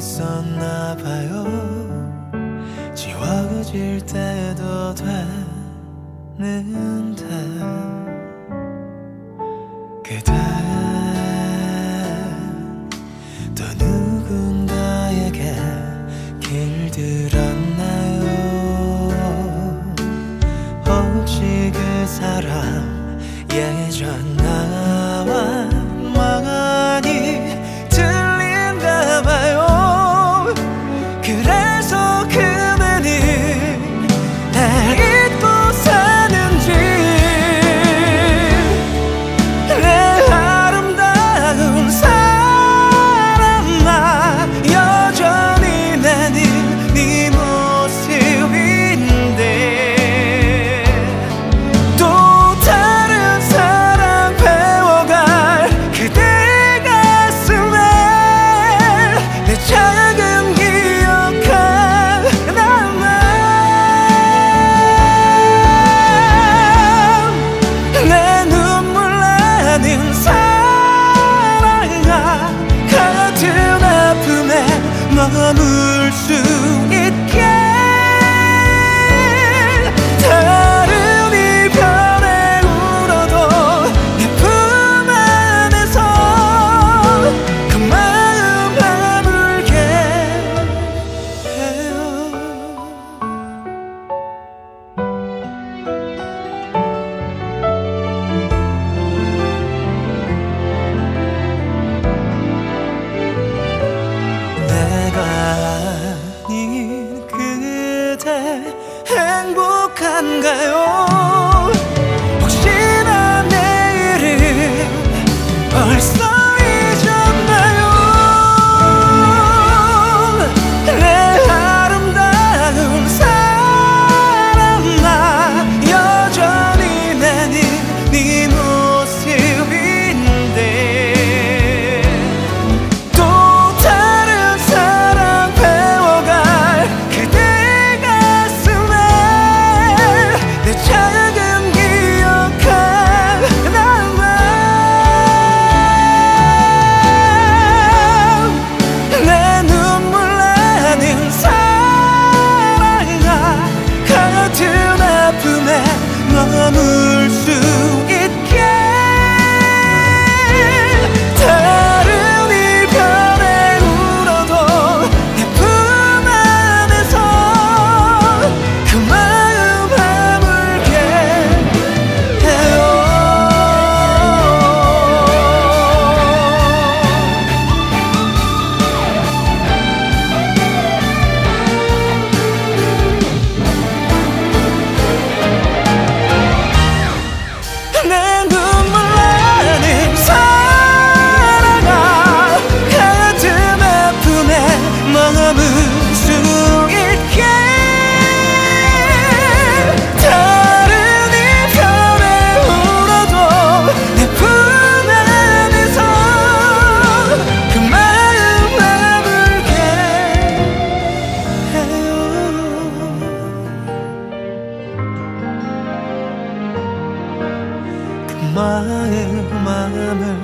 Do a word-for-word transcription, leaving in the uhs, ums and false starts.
있었나 봐요. 지워질 때도 되는데 그대 또 누군가에게 길들었나요? 혹시 그 사람 예전 나와 많이 틀린가 봐요. 그래서 그대는 날 잊고 사는지 내 아름다운 사랑아 여전히 나는 네 모습인데 또 다른 사랑 배워갈 그대 가슴에 내 작은 기억 하나만 내 눈물 나는 사랑아 같은 아픔에 머물 수 있게 다른 이별에 울어도 내 품 안에서 그 마음 아물게 해요. 내가 아닌 그대 행복한가요? 혹시나 내일은 벌써 잊었나요? 내 아름다운 사랑아 여전히 나는 네 모습인데 또 다른 사랑 배워갈 그대 가슴에 내 작은 기억 하나만 내 눈물 나는 사랑아 같은 아픔에 머물 수 있게 다른 이별에 울어도 내 품 안에서 그 마음 아물게 해요. 내 눈물 나는 사랑아 같은 아픔에 머물 수 있게 다른 이별에 울어도 내 품 안에서 그 마음 아물게 해요. 그 마음 아물게